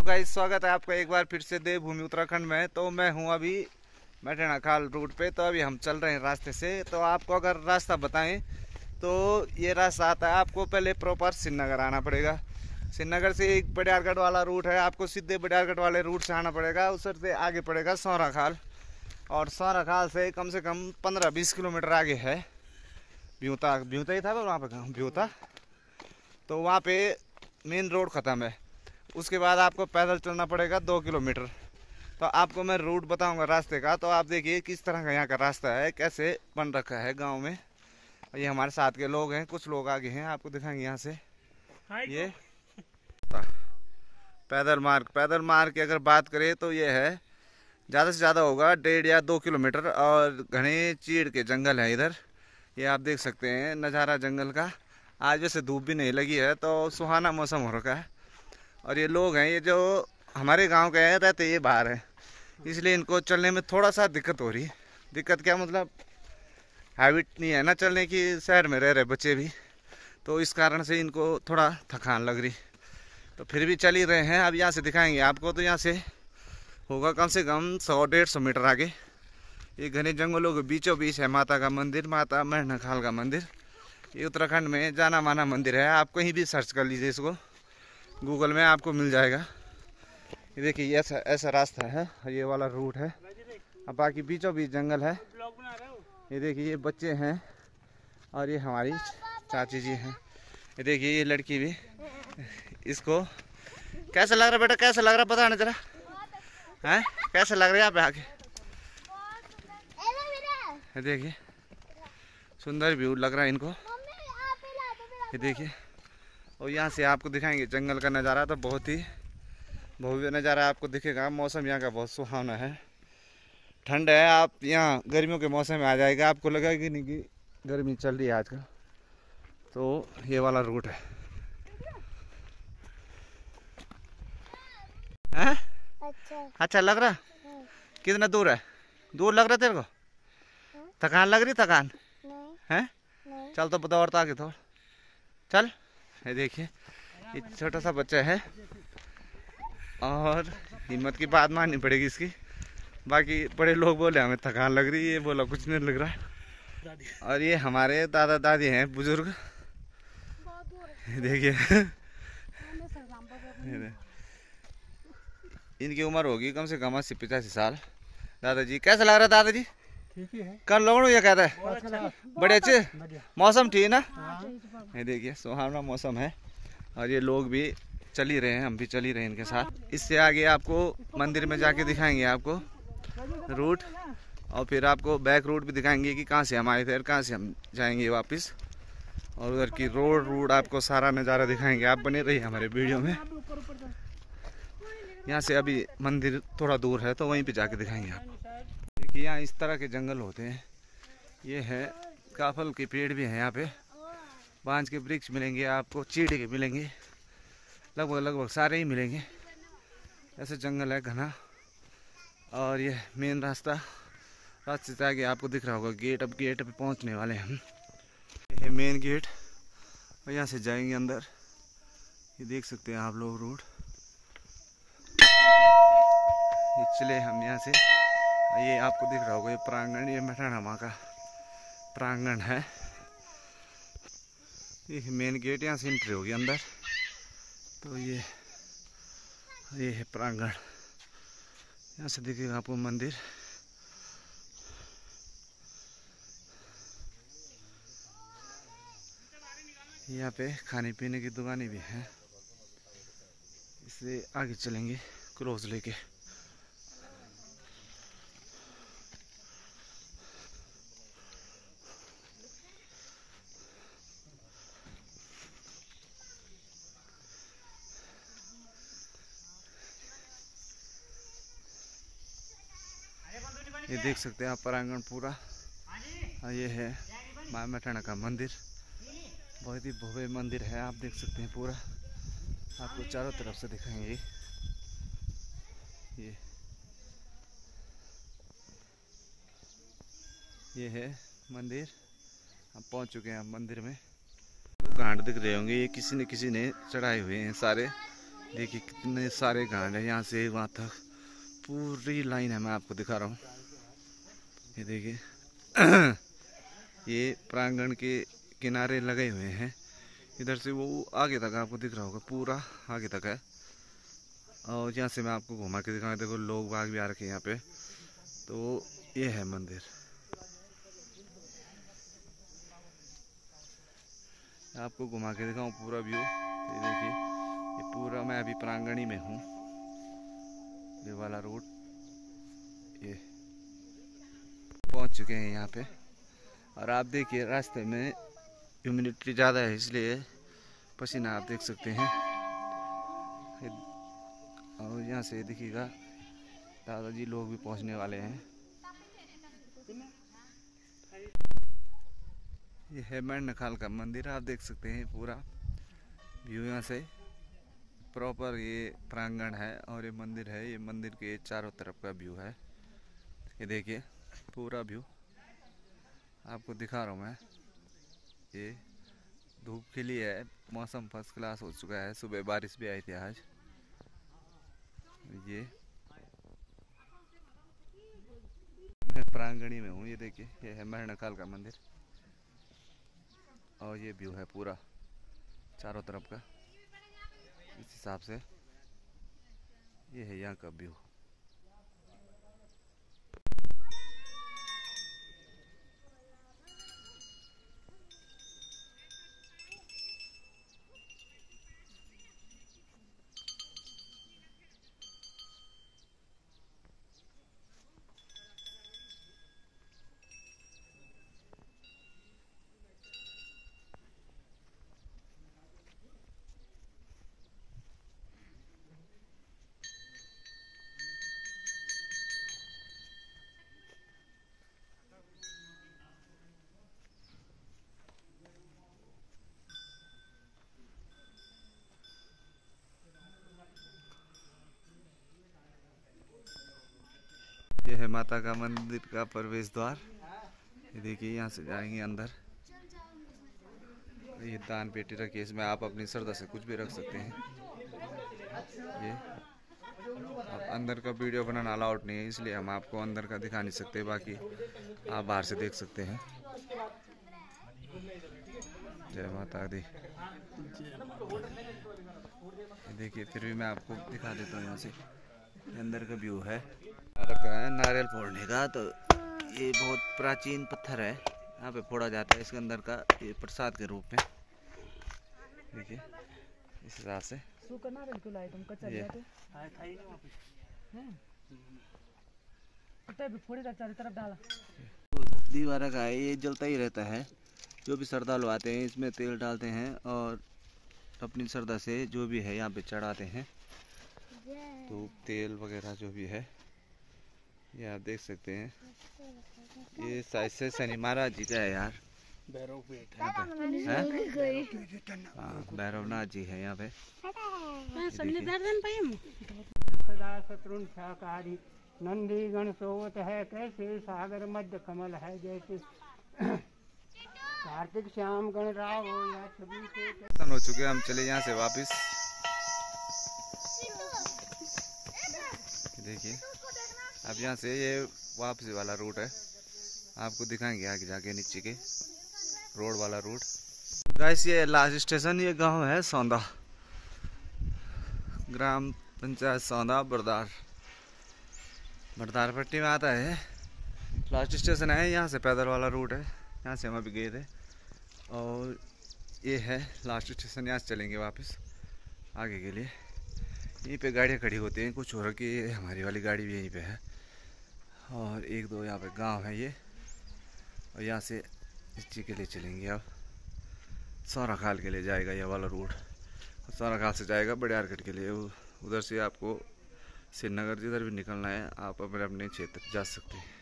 Guys, स्वागत है आपका एक बार फिर से देवभूमि उत्तराखंड में। तो मैं हूं अभी मैठेना खाल रूट पे। तो अभी हम चल रहे हैं रास्ते से। तो आपको अगर रास्ता बताएं तो ये रास्ता आता है, आपको पहले प्रॉपर श्रीनगर आना पड़ेगा। श्रीनगर से एक बडियारगढ़ वाला रूट है, आपको सीधे बडियारगढ़ वाले रूट से आना पड़ेगा। उस से आगे पड़ेगा सौरा खाल, और सौरा खाल से कम 15-20 किलोमीटर आगे है भ्यूता। भ्यूता ही था वहाँ पे, भ्यूता। तो वहाँ पे मेन रोड ख़त्म है। उसके बाद आपको पैदल चलना पड़ेगा 2 किलोमीटर। तो आपको मैं रूट बताऊंगा रास्ते का। तो आप देखिए किस तरह का यहाँ का रास्ता है, कैसे बन रखा है गांव में। ये हमारे साथ के लोग हैं, कुछ लोग आगे हैं, आपको दिखाएंगे यहाँ से। ये पैदल मार्ग की अगर बात करें तो ये है, ज़्यादा से ज़्यादा होगा 1.5 या 2 किलोमीटर। और घने चीड़ के जंगल है इधर, ये आप देख सकते हैं नज़ारा जंगल का। आज वैसे धूप भी नहीं लगी है तो सुहाना मौसम हो रखा है। और ये लोग हैं, ये जो हमारे गांव के हैं, रहते ये बाहर है, इसलिए इनको चलने में थोड़ा सा दिक्कत हो रही है। दिक्कत क्या मतलब, हैबिट नहीं है ना चलने की, शहर में रह रहे बच्चे भी, तो इस कारण से इनको थोड़ा थकान लग रही। तो फिर भी चल ही रहे हैं। अब यहाँ से दिखाएंगे आपको। तो यहाँ से होगा कम से कम 100-150 मीटर आगे। ये घने जंगलों के बीचों बीच है माता का मंदिर, माता मैठेना खाल का मंदिर। ये उत्तराखंड में जाना माना मंदिर है, आप कहीं भी सर्च कर लीजिए इसको, गूगल में आपको मिल जाएगा। ये देखिए ऐसा रास्ता है, ये वाला रूट है। अब बाकी बीचों बीच जंगल है। ये देखिए ये बच्चे हैं, और ये हमारी चाची जी हैं। ये देखिए ये लड़की भी। इसको कैसा लग रहा बेटा, कैसा लग रहा पता नहीं जरा, हैं कैसा लग रहा है यहाँ पे आके। ये देखिए सुंदर व्यू लग रहा है इनको। ये देखिए, और यहाँ से आपको दिखाएंगे जंगल का नज़ारा। तो बहुत ही भव्य नज़ारा आपको दिखेगा। मौसम यहाँ का बहुत सुहावना है, ठंड है। आप यहाँ गर्मियों के मौसम में आ जाएगा, आपको लगेगा नहीं कि गर्मी चल रही है आजकल। तो ये वाला रूट है। हैं? अच्छा लग रहा? कितना दूर है? दूर लग रहा तेरे को? थकान लग रही? थकान है? चल तो दौड़ता आगे थोड़ा चल। ये देखिए ये छोटा सा बच्चा है, और हिम्मत की बात माननी पड़ेगी इसकी। बाकी बड़े लोग बोले हमें थकान लग रही है, ये बोला कुछ नहीं लग रहा है। और ये हमारे दादा दादी हैं, बुजुर्ग। देखिए इनकी उम्र होगी कम से कम 80-85 साल। दादाजी कैसा लग रहा है? दादाजी कर लो ये कहता है बड़े अच्छे। मौसम ठीक है ना? ये देखिए सुहावना मौसम है, और ये लोग भी चल ही रहे हैं, हम भी चल ही रहे हैं इनके साथ। इससे आगे आपको मंदिर में जाके दिखाएंगे आपको रूट, और फिर आपको बैक रूट भी दिखाएंगे कि कहाँ से हम आए थे और कहाँ से हम जाएंगे वापस। और उधर की रोड आपको सारा नज़ारा दिखाएंगे। आप बने रहिए हमारे वीडियो में। यहाँ से अभी मंदिर थोड़ा दूर है, तो वहीं पे जाके दिखाएंगे आपको। देखिए यहाँ इस तरह के जंगल होते हैं। ये है काफल के पेड़ भी हैं यहाँ पे, बांज के वृक्ष मिलेंगे आपको, चीड़ के मिलेंगे, लगभग सारे ही मिलेंगे। ऐसे जंगल है घना। और ये मेन रास्ते से आगे आपको दिख रहा होगा गेट। अब गेट पे पहुंचने वाले हैं हम। ये है मेन गेट, और यहाँ से जाएंगे अंदर। ये देख सकते हैं आप लोग रोड। ये चले हम यहाँ से। ये आपको दिख रहा होगा ये प्रांगण, ये मैठेना माँ का प्रांगण है। ये मेन गेट, यहाँ से एंट्री होगी अंदर। तो ये है प्रांगण। यहाँ से दिखेगा आपको मंदिर। यहाँ पे खाने पीने की दुकानें भी हैं। इससे आगे चलेंगे क्रॉस लेके। ये देख सकते हैं आप प्रांगण पूरा। ये है माँ मैठेना का मंदिर, बहुत ही भव्य मंदिर है। आप देख सकते हैं पूरा, आपको चारों तरफ से दिखाएंगे। ये है मंदिर। हम पहुंच चुके हैं मंदिर में। घाट दिख रहे होंगे, ये किसी न किसी ने चढ़ाए हुए हैं सारे। देखिए कितने सारे घाट हैं यहाँ से वहाँ तक, पूरी लाइन है। मैं आपको दिखा रहा हूँ, ये देखिए ये प्रांगण के किनारे लगे हुए हैं। इधर से वो आगे तक आपको दिख रहा होगा, पूरा आगे तक है। और यहाँ से मैं आपको घुमा के दिखाऊंगा। देखो लोग बाग भी आ रखे हैं यहाँ पे। तो ये है मंदिर, आपको घुमा के दिखाऊं पूरा व्यू। तो ये देखिए, ये पूरा मैं अभी प्रांगण ही में हूँ। ये वाला रोड, ये पहुँच चुके हैं यहाँ पे। और आप देखिए रास्ते में ह्यूमिडिटी ज़्यादा है, इसलिए पसीना आप देख सकते हैं। और यहाँ से देखिएगा दादाजी लोग भी पहुँचने वाले हैं। ये है मेंढकाल का मंदिर, आप देख सकते हैं पूरा व्यू यहाँ से। प्रॉपर ये प्रांगण है और ये मंदिर है। ये मंदिर के चारों तरफ का व्यू है। ये देखिए पूरा व्यू आपको दिखा रहा हूँ मैं। ये धूप खिली है, मौसम फर्स्ट क्लास हो चुका है। सुबह बारिश भी आई थी आज। ये मैं प्रांगणी में हूँ। ये देखिए, ये है मेंढकाल का मंदिर और ये व्यू है पूरा चारों तरफ का। इस हिसाब से ये है यहाँ का व्यू। ये है माता का मंदिर का प्रवेश द्वार। ये देखिए, यहाँ से जाएंगे अंदर। ये दान पेटी रखी है, इसमें आप अपनी श्रद्धा से कुछ भी रख सकते हैं। ये अब अंदर का वीडियो बनाना अलाउड नहीं है, इसलिए हम आपको अंदर का दिखा नहीं सकते। बाकी आप बाहर से देख सकते हैं। जय माता दी। देखिए फिर भी मैं आपको दिखा देता हूँ। यहाँ से अंदर का व्यू है। रखा है नारियल फोड़ने का, तो ये बहुत प्राचीन पत्थर है, यहाँ पे फोड़ा जाता है इसके अंदर का, ये प्रसाद के रूप में। देखिए इस हिसाब से दीवारा का है, ये जलता ही रहता है। जो भी श्रद्धालु आते हैं इसमें तेल डालते हैं और अपनी श्रद्धा से जो भी है यहाँ पे चढ़ाते हैं। तो तेल वगैरह जो भी है ये आप देख सकते हैं। ये शायद से शनि महाराज जी का है यार, भैरवनाथ जी है यहाँ पे। शत्रुन शाकाहारी नंदी गण सोवत है, कैसे सागर मध्य कमल है, जैसे कार्तिक श्याम गण राव या छवि के हो चुके। हम चले यहाँ से वापस। देखिए अब यहाँ से ये वापसी वाला रूट है, आपको दिखाएंगे आगे जाके नीचे के रोड वाला रूट। गाइस ये लास्ट स्टेशन, ये गांव है सौंदा, ग्राम पंचायत सौंदा बरदार पट्टी में आता है। लास्ट स्टेशन है, यहाँ से पैदल वाला रूट है, यहाँ से हम अभी गए थे। और ये है लास्ट स्टेशन, यहाँ से चलेंगे वापस आगे के लिए। यहीं पे गाड़ियाँ खड़ी होती हैं कुछ, हो रखी है हमारी वाली गाड़ी भी यहीं पे है। और एक दो यहाँ पे गांव है ये। और यहाँ से इस चीज़ के लिए चलेंगे, अब सौराखाल के लिए जाएगा ये वाला रूट। सौराखाल से जाएगा बड़ियारगढ़ के लिए। उधर से आपको श्रीनगर जिधर भी निकलना है आप अपने अपने क्षेत्र जा सकते हैं।